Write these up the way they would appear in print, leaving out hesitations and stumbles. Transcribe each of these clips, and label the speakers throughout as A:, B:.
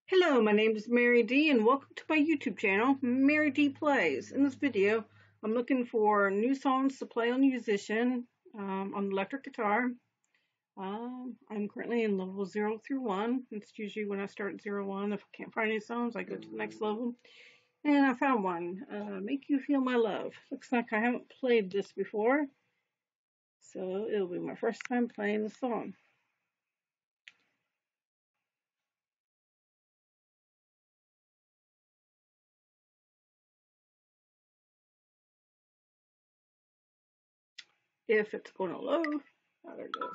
A: Hello, my name is MaryD and welcome to my YouTube channel, MaryD Plays. In this video, I'm looking for new songs to play on Yousician on the electric guitar. I'm currently in level 0 through 1. It's usually when I start at 0, 1. If I can't find any songs, I go to the next level. And I found one, Make You Feel My Love. Looks like I haven't played this before, so it'll be my first time playing the song. If it's going to load. Oh, there it goes.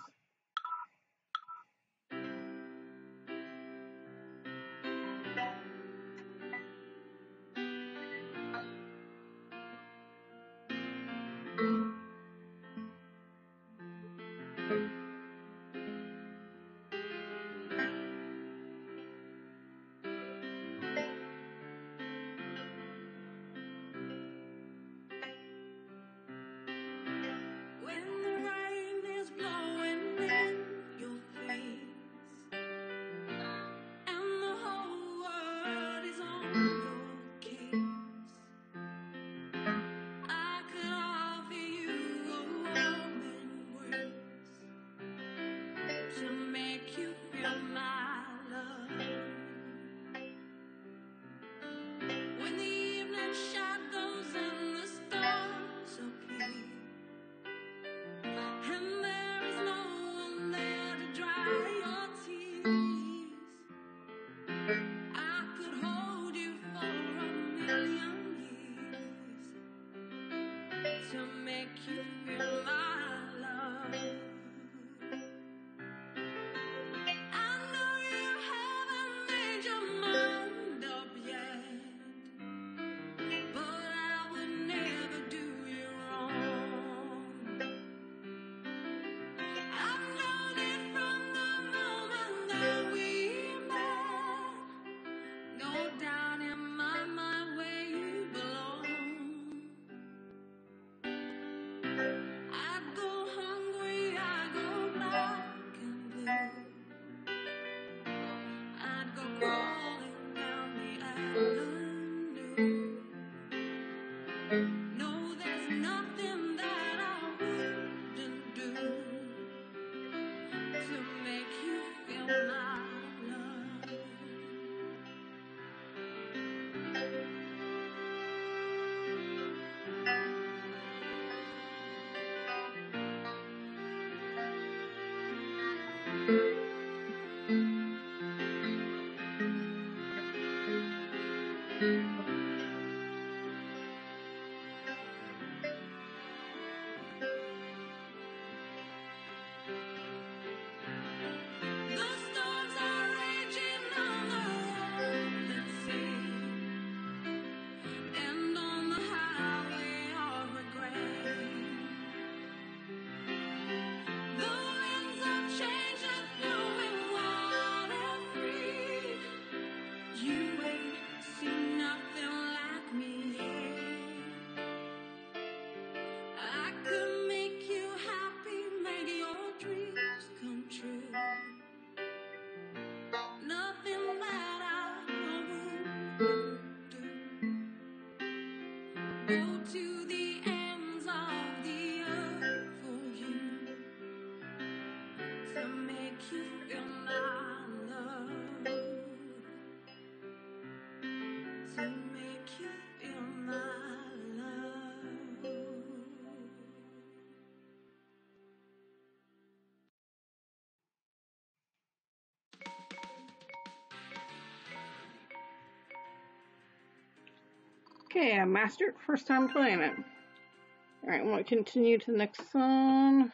A: Okay, I mastered first time playing it. Alright, I want to continue to the next song.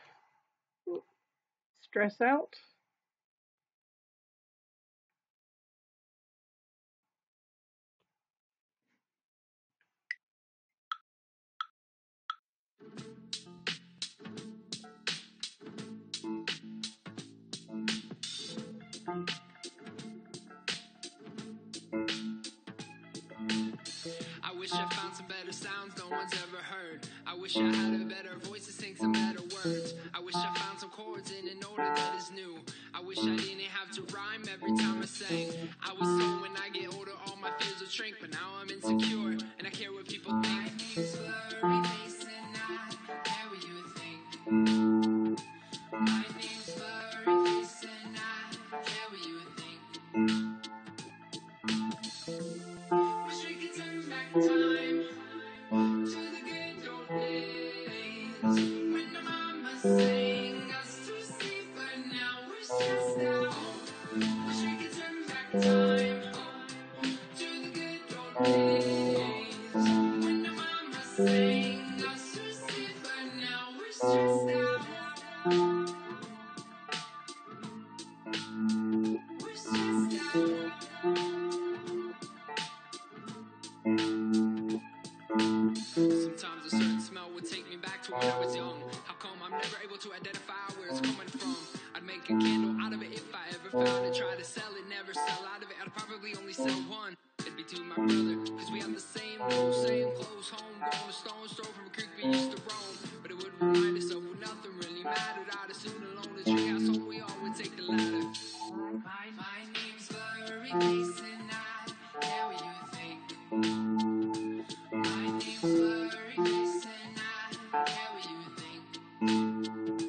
A: Stress Out.
B: I wish I found some better sounds no one's ever heard. I wish I had a better voice to sing some better words. I wish I found some chords in an order that is new. I wish I didn't have to rhyme every time I sang. I was so when found it. Try to sell it, never sell out of it. I'd probably only sell one. It'd be to my brother, cause we have the same rules, same clothes, home, going to stone's throw from a creek we used to roam. But it would remind us of when nothing really mattered. I'd as soon alone a treehouse home, we all would take the ladder. My name's Blurry Face and I care what you think. My name's Blurry Face and I care what you think.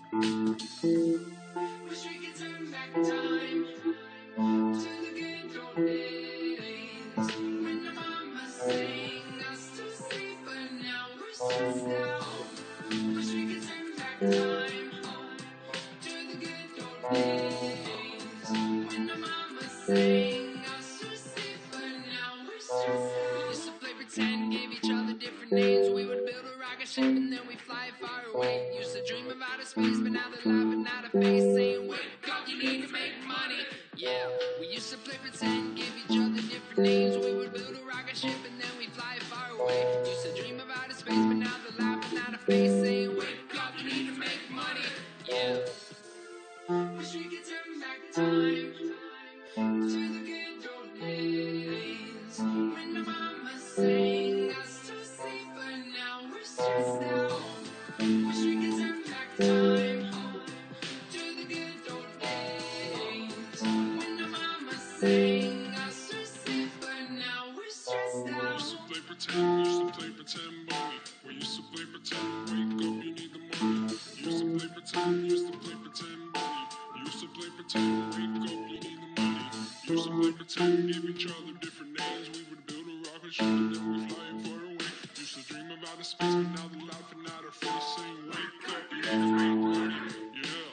B: Wish we could turn back time to the good old days when the mama sang us to sleep, but now we're stressed out. Wish we could turn back time to the good old days when the mama sang us to sleep, but now we're stressed out. We used to play pretend, gave each other different names. We would build a rocket ship and then we fly far away. Used to dream of outer space, but now they're laughing at our face, saying, wake up, you need to make money. Yeah, we used to play pretend, give each other different names. We would build a rocket ship and then we fly far away. Used to dream of outer space, but now they're laughing at our face, saying, wake up, you need to make money. Yeah. Wish we could turn back time to the good old days when the mama sang us to sleep, but now we're stressed out. Wish we could turn back time to the good old days when the mama sang us to sleep, but now we're stressed out. Used to play pretend, bunny. We used to play pretend, wake up, you need the money. Used to play pretend, bunny. Used to play pretend, wake up, you need the money. Used to play pretend, give each other different names. We would build a rocket ship and then we fly far away. Used to dream of outer space, but now they're laughing at our face, saying, wake up, you need to make money. Yeah.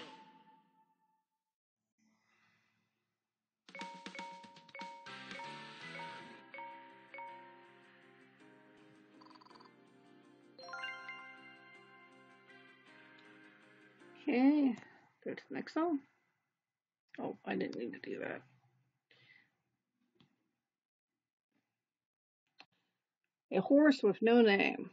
A: Okay, go to the next song. Oh, I didn't need to do that. A horse with no name.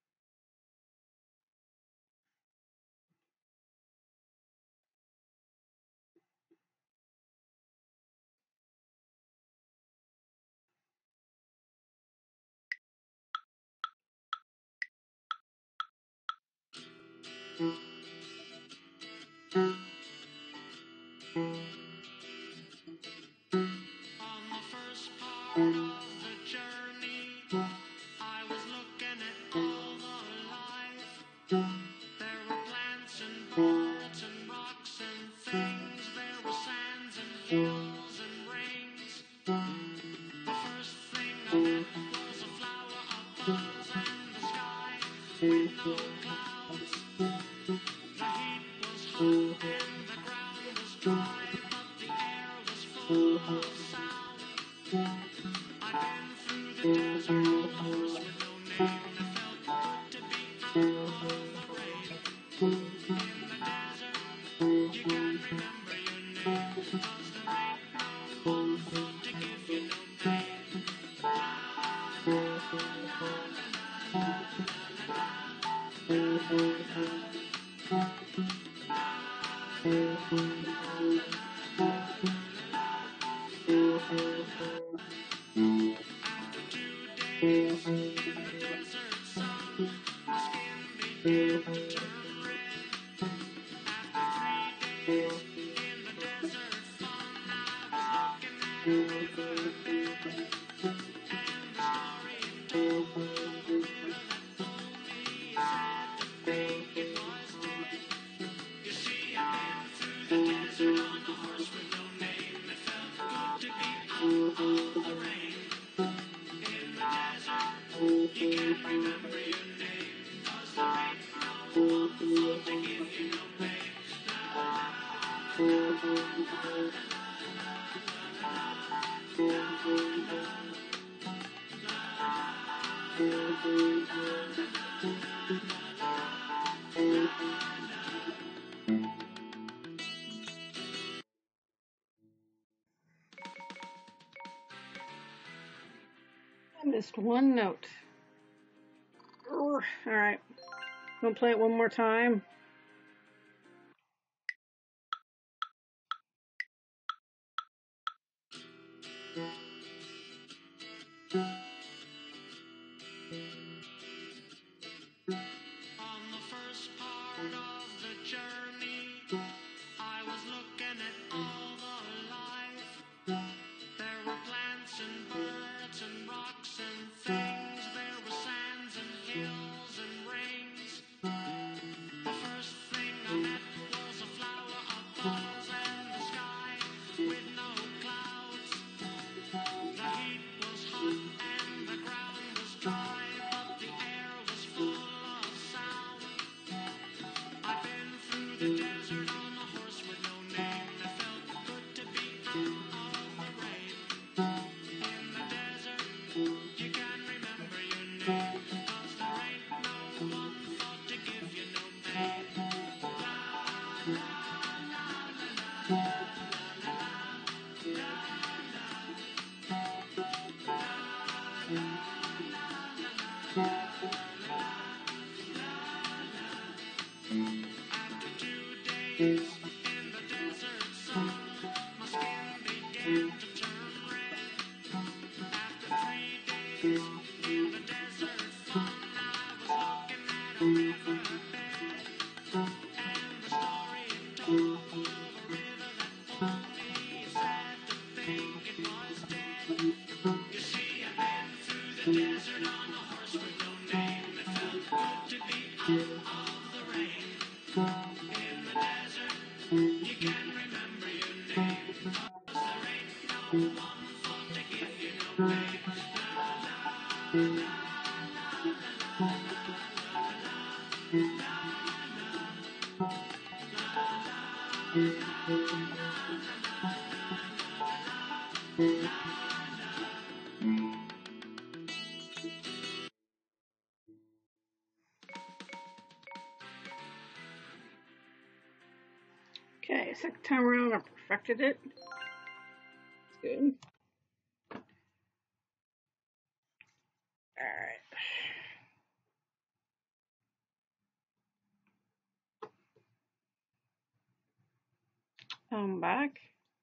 B: On the first part of the journey, I was looking at all the life. There were plants and birds and rocks and things. There were sands and hills and rains. The first thing I met was a flower of bubbles and the sky with no clouds. The heat was hot and the ground was dry, but the air was full of sound. I'd been through the desert on a horse with no name. It felt good to be out of the rain. In the desert, you can't remember your name, 'cause there ain't no one foot to give you no name. La la la la la la la la After 2 days in the desert sun, my skin began to turn red. After 3 days in the desert fun, I was looking at a riverbed, and the story told of a river that only sad to think it was dead. You see, I've been through the desert on a horse with no name. It felt good to be out of the rain. In the desert, you can't remember your name, 'cause there ain't no one foot to give you no name. La la la la la
A: I missed one note. All right, gonna play it one more time. Okay, second time around I perfected it. That's good. Alright. I'm back.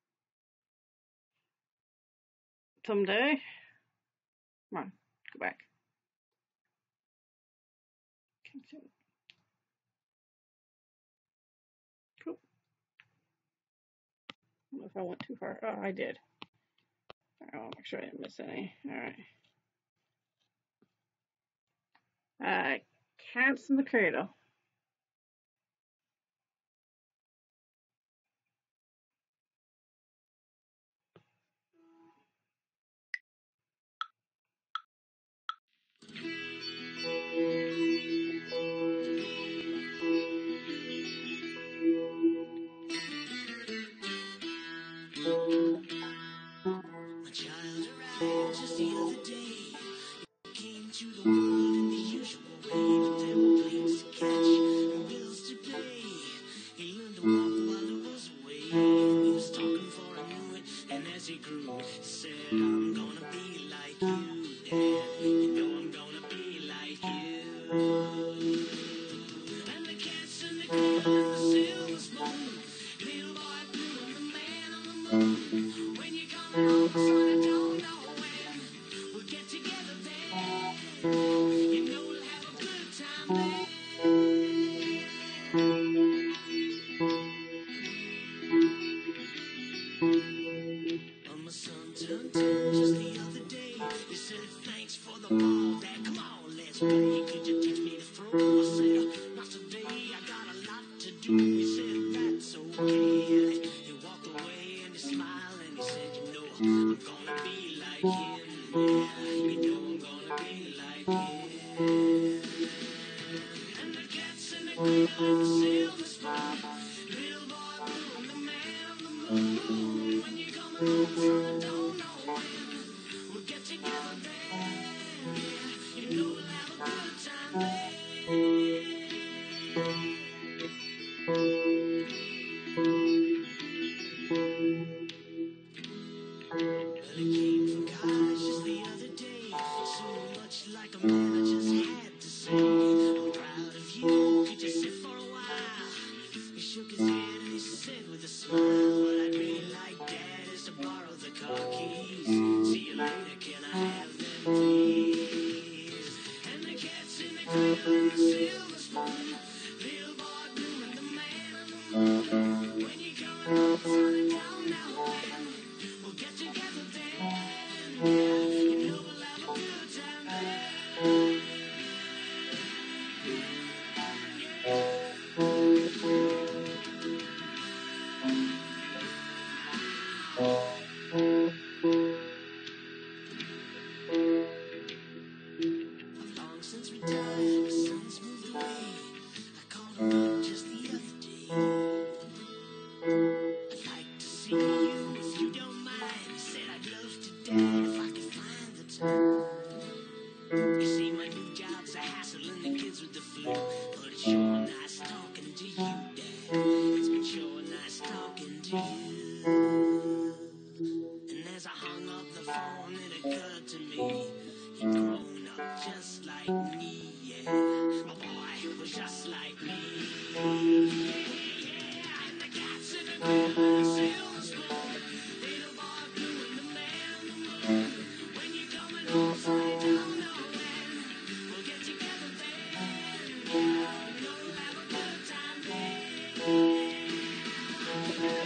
A: Someday. Come on, go back. Cool. I don't know if I went too far. Oh, I did. Alright, I'll make sure I didn't miss any. Alright. Cats in the cradle.
B: My child arrived just the other day. Came to the world in the usual way, but there were planes to catch and bills to pay. He learned to walk while he was away. He was talking for I knew it, and as he grew, he said, I'm gonna be like you, Dad. You know I'm gonna be like you. And the cats and the cradle and the silver spoon, little boy blue and the man on the moon. When you come home, son, I don't know when we'll get together then. You know we'll have a good time then. My son turned 10 just the other day. He said, thanks for the ball, Dad. Come on, let's play. Could you teach me to throw? I said, not today. I got a lot to do. He said, that's okay. He walked away and he smiled and he said, you know, I'm gonna be like him. Yeah, you know I'm gonna be like him. And the cats and the cradle and the silver spoon, little boy blue and the man on the moon. When you come home, son, I don't know when we'll get together then. Yeah, you know we'll have a good time then. Well, he came from college just the other day. So much like a man, I just had to say, I'm proud of you. Could you sit for a while? He shook his head and he said with a smile, what I'd really like, Dad, is to borrow the car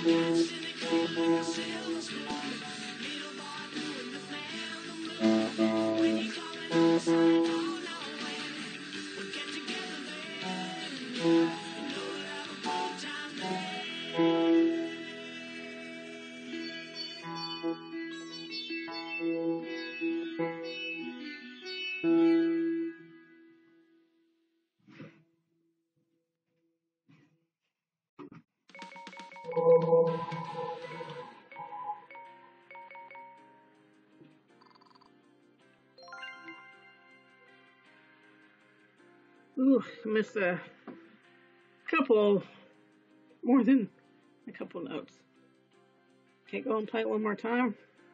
A: Ooh, I missed a couple, more than a couple notes. Can't go and play it one more time.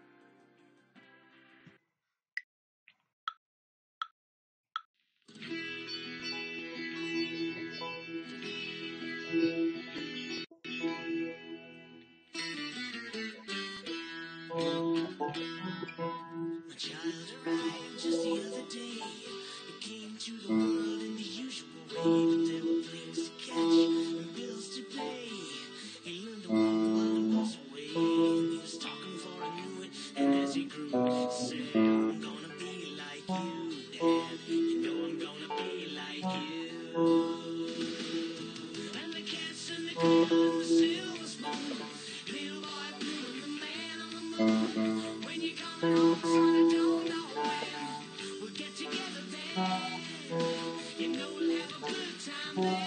B: My child arrived just the other day. It came to the world in the usual way, but there were flames to catch and bills to pay. He learned to walk while he was away, and he was talking for I knew it. And as he grew, he said, I'm gonna be like you, Dad. You know I'm gonna be like you. And the cats and the cow and the silver spoon, little boy blue and the man on the moon. When you coming home, son, I don't know when. We'll get together then. You know we'll have a good time then.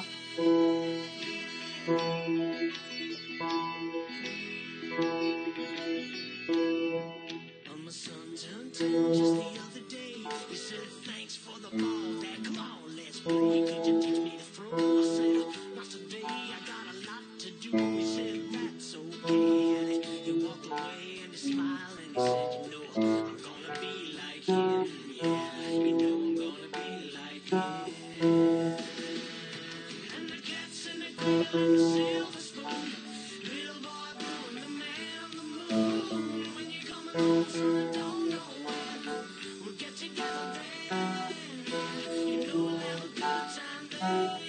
B: Oh, my son turned 10 just the other day. He said, thanks for the ball, Dad. Come on, let's play. Could you teach me to throw? I said, not today. I got a lot to do. He said, that's okay. And he walked away and he smiled and he said, you know, I'm gonna be like him. Yeah, you know I'm gonna be like him. And the cats and the crow and the silver spoon, little boy blue and the man on the moon. When you're coming home, son, I don't know when. We'll get together then. You know we'll have a good time then.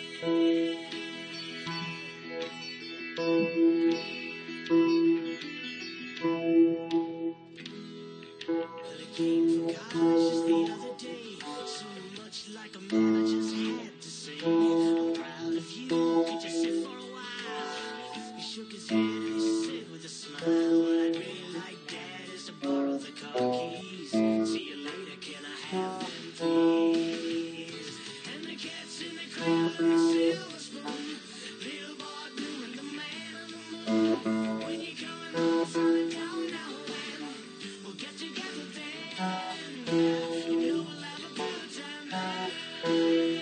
B: Well, it came from college just the other day. So much like a man, I just had to say, I'm proud of you. Could you sit for a while? He shook his head and he said with a smile, what I'd really like, Dad, is to borrow the car keys. See you later, can I have them, please? And the cat's in the crowd and the silver spoon, little boy blue and the man on the moon. When you coming home, son, I don't know when. We'll get together then. You know we'll have a good time then.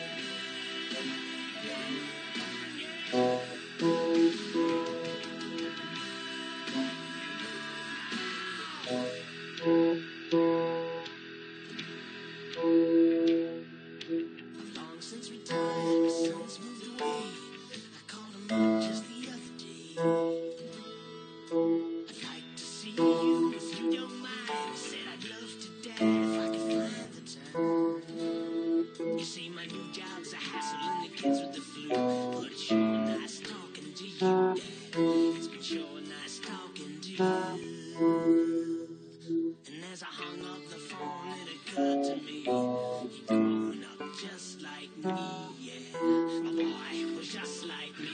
B: Long since retired, my son's moved away. I called him up just the other day. I'd like to see you if you don't mind. He said I'd love to, Dad, if I could find the time. You see, my new job's a hassle and the kids with the flu. But it's sure nice talking to you, Dad. It's been sure nice talking to you. And as I hung up the phone, it occurred to me, you'd grown up just like me, yeah. My boy was just like me.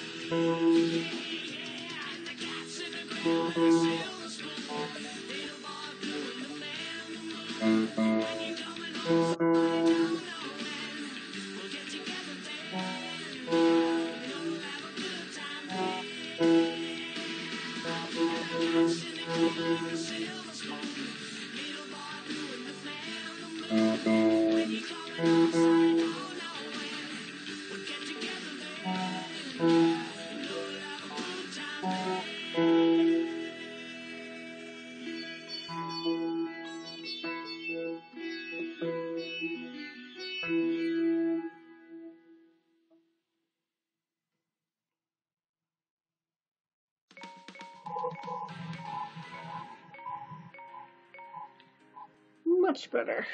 B: Yeah, and the cats in the ground and the silver spoon, little boy blue and the man on the moon. When you coming home, son, I don't know when. We'll get together then. You know we'll have a good time then. And the cats in the ground and the silver spoon, little boy blue and the man on the moon. When you coming home, son, I don't know when. We'll get together then. You know we'll have a good time then.
A: Much better.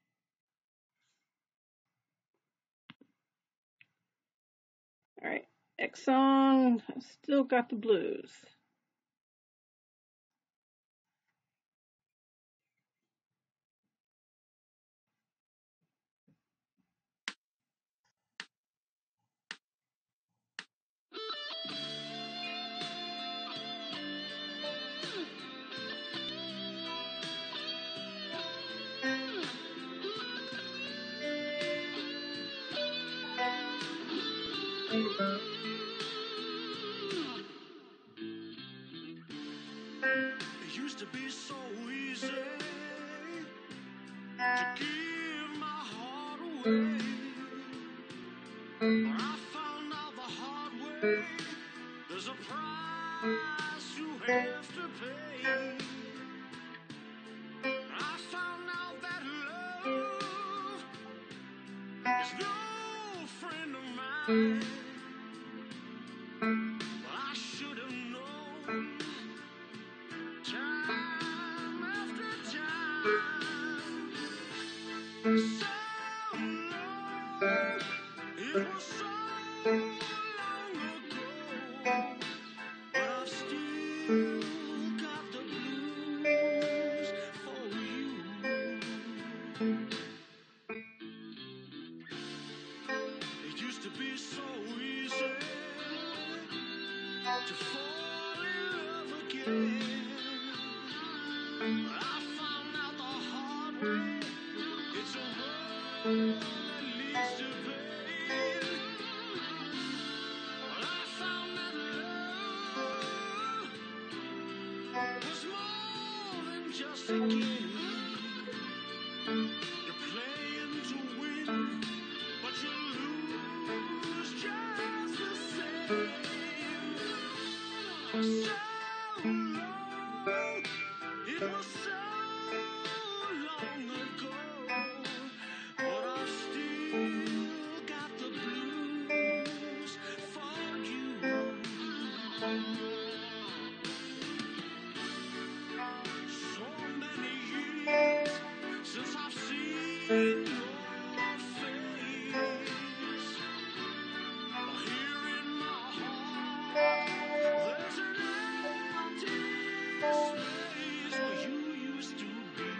A: All right. Exxon, Still Got the Blues.
B: It used to be so easy to give my heart away, but I found out the hard way. There's a price you have to pay. I found out that love is no friend of mine. But I should have known time after time. So long, it was so long ago, but I've still got the blues for you. It used to be so easy to fall in love again. But I found out the hard way. It's a road that leads to pain. But I found that love was more than just a game. You're playing to win, but you lose just the same. So long, it was so long ago, but I've still got the blues for you. So many years since I've seen your face. Here in my heart, there's an empty space where you used to be.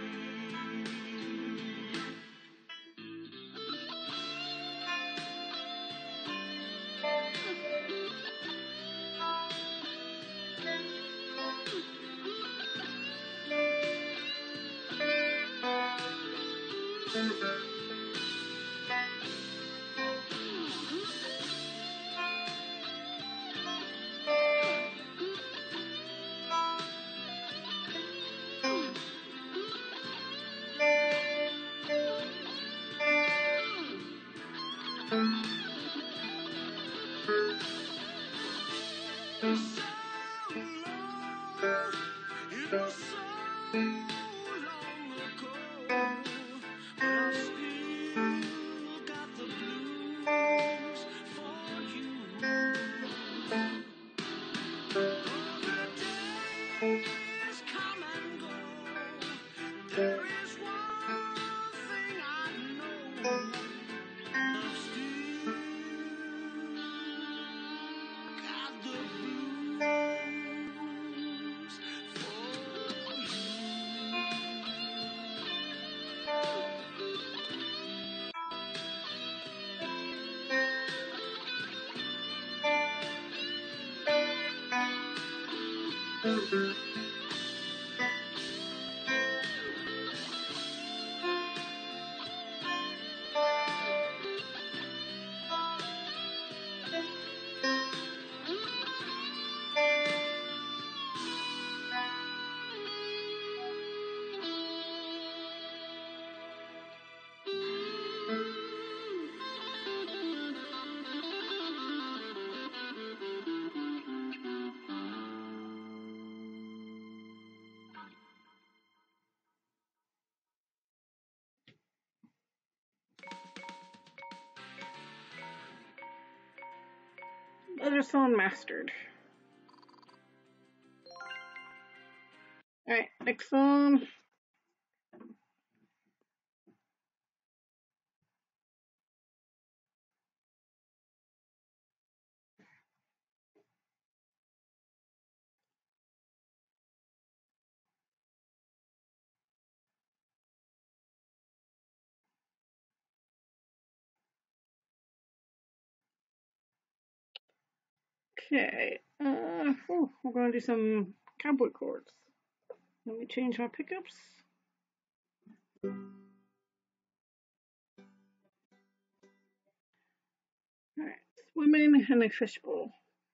B: So long, it was so long ago, but I've still got the blues for you. The days come and go. There is one thing I know. I've still got the blues for you.
A: Other song mastered. Alright, next song. Okay, we're going to do some cowboy chords. Let me change my pickups. Alright, swimming in a fishbowl.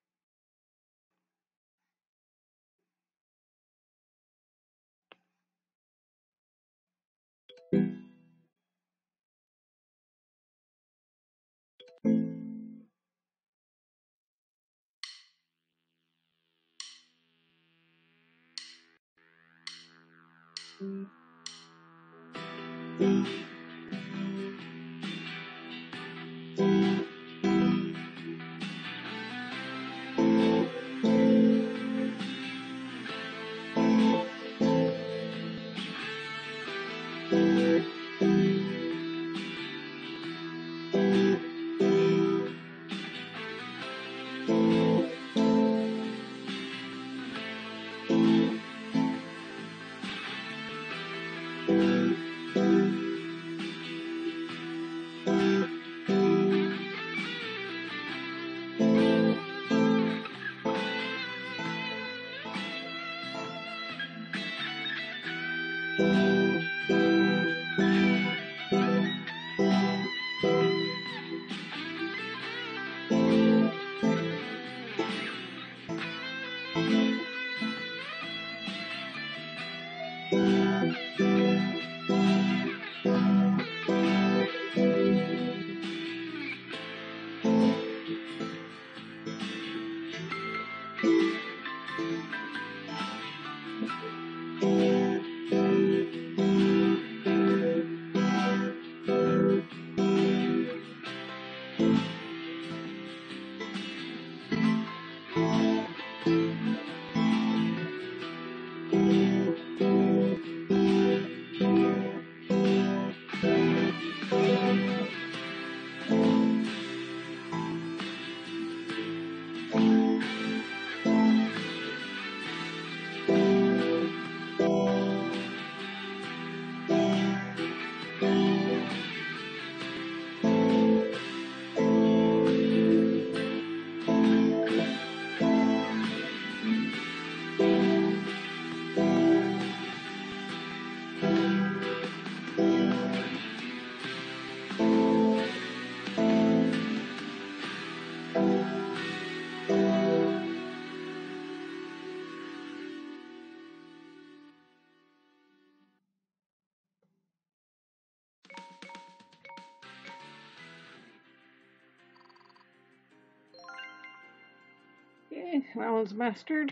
A: Okay, that one's mastered.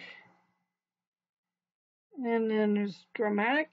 A: And then there's dramatic.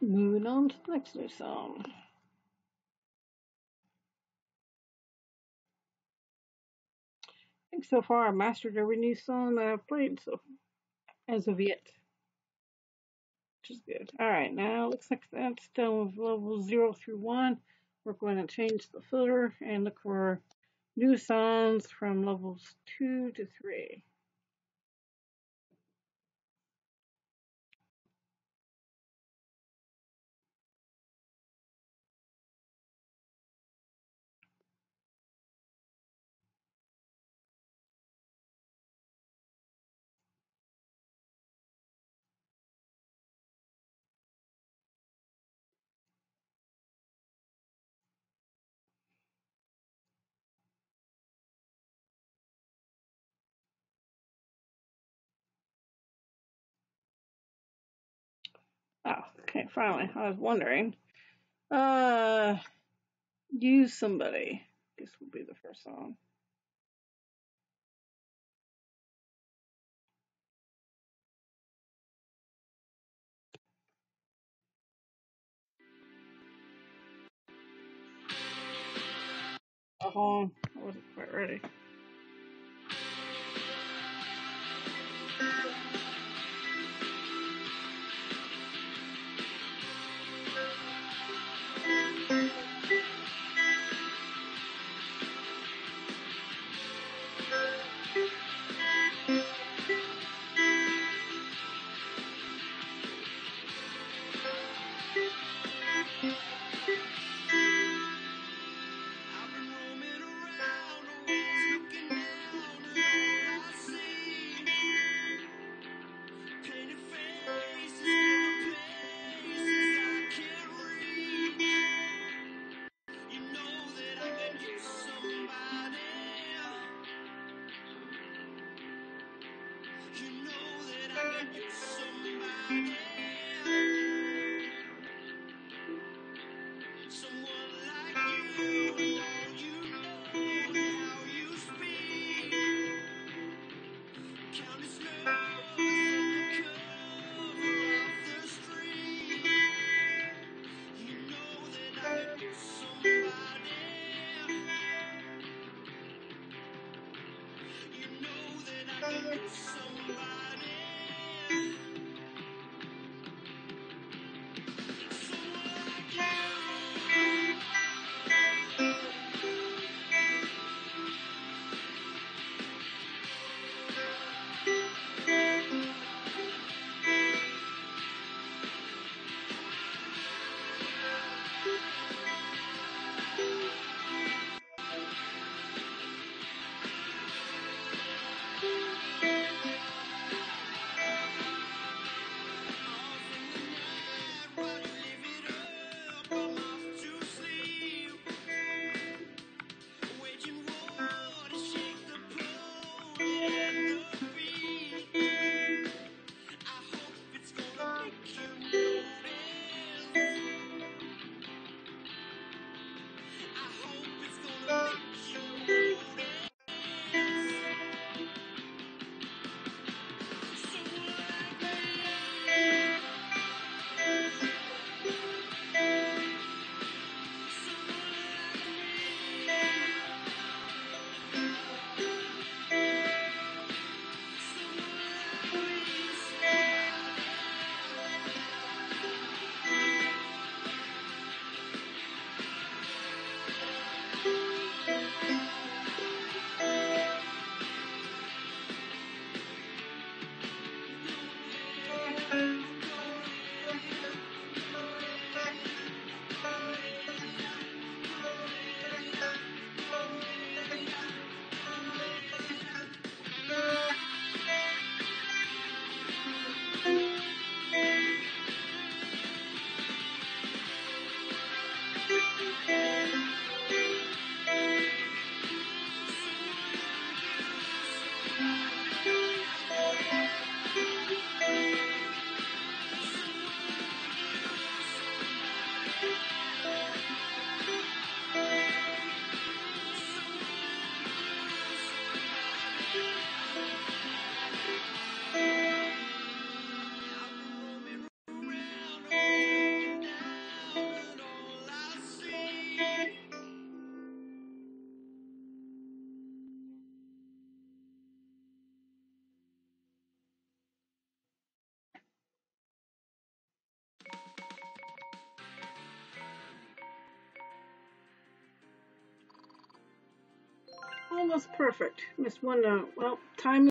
A: Moving on to the next new song. I think so far I've mastered every new song that I've played so as of yet, which is good. Alright, now looks like that's done with level 0 through 1. We're going to change the filter and look for new songs from levels 2 to 3. Oh, okay, finally. I was wondering. Use Somebody. This will be the first song. Oh, I wasn't quite ready.
B: I've been roaming around, always looking down at all I see. Painted faces going places I can't reach. You know that I could use somebody. You know that I could use somebody. Someone like you, and all you know and how you speak. Counting snows on the cover of the street. You know that I could use somebody. You know that I could use somebody. Someone like you.
A: Almost perfect. Missed one note. Well, time